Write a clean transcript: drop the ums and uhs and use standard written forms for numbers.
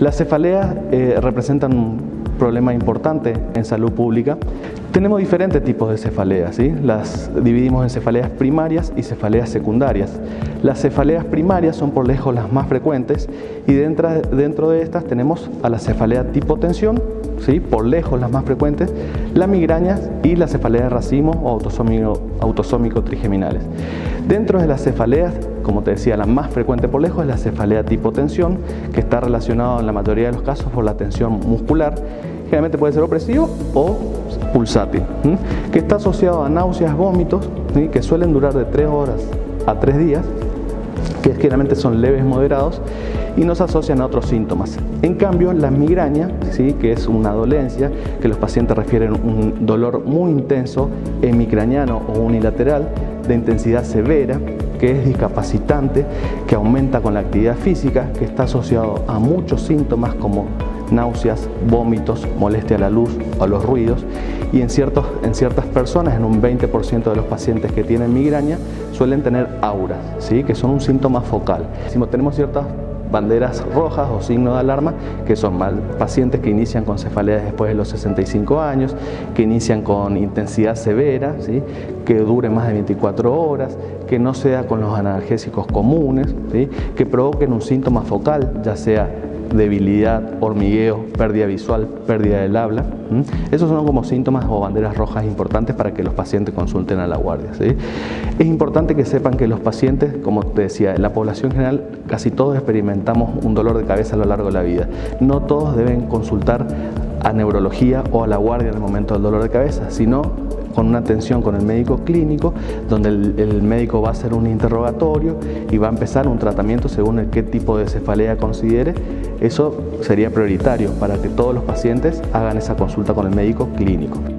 Las cefaleas representan un problema importante en salud pública. Tenemos diferentes tipos de cefaleas, ¿sí? Las dividimos en cefaleas primarias y cefaleas secundarias. Las cefaleas primarias son por lejos las más frecuentes y dentro de estas tenemos a la cefalea tipo tensión, ¿sí? Por lejos las más frecuentes, la migraña y la cefalea de racimo o autosómico trigeminales. Dentro de las cefaleas, como te decía, la más frecuente por lejos es la cefalea tipo tensión, que está relacionada en la mayoría de los casos por la tensión muscular. Generalmente puede ser opresivo o pulsátil, que está asociado a náuseas, vómitos, ¿sí? Que suelen durar de 3 horas a 3 días, que generalmente son leves, moderados y no se asocian a otros síntomas. En cambio, la migraña, ¿sí? Que es una dolencia que los pacientes refieren un dolor muy intenso, hemicraniano o unilateral, de intensidad severa, que es discapacitante, que aumenta con la actividad física, que está asociado a muchos síntomas como náuseas, vómitos, molestia a la luz o a los ruidos, y en ciertas personas, en un 20% de los pacientes que tienen migraña, suelen tener auras, ¿sí? Que son un síntoma focal. Tenemos ciertas banderas rojas o signos de alarma, que son pacientes que inician con cefaleas después de los 65 años, que inician con intensidad severa, ¿sí? Que dure más de 24 horas, que no sea con los analgésicos comunes, ¿sí? Que provoquen un síntoma focal, ya sea debilidad, hormigueo, pérdida visual, pérdida del habla. Esos son como síntomas o banderas rojas importantes para que los pacientes consulten a la guardia, ¿sí? Es importante que sepan que los pacientes, como te decía, en la población general casi todos experimentamos un dolor de cabeza a lo largo de la vida. No todos deben consultar a neurología o a la guardia en el momento del dolor de cabeza, sino con una atención con el médico clínico, donde el médico va a hacer un interrogatorio y va a empezar un tratamiento según qué tipo de cefalea considere. Eso sería prioritario para que todos los pacientes hagan esa consulta con el médico clínico.